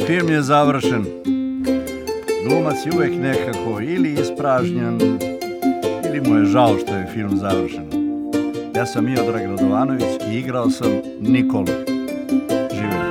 Film je završen. Glumac je uvek nekako ili ispražnjen, ili mu je žao što je film završen. Ja sam Miodrag Radovanović i igrao sam Nikolu. Živjeli.